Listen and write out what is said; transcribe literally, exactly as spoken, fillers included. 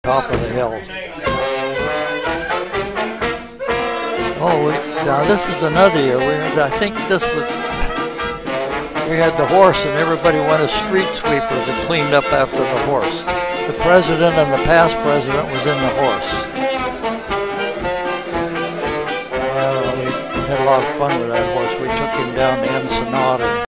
top of the hill. Oh, we, now this is another year. We, I think this was, we had the horse and everybody wanted street sweepers and cleaned up after the horse. The president and the past president was in the horse. Uh, we had a lot of fun with that horse. We took him down to Ensenada.